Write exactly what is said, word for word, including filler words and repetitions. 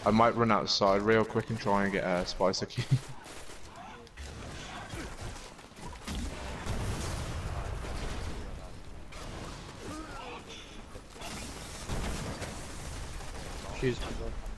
I might run outside real quick and try and get a spicer key. Excuse me, bro.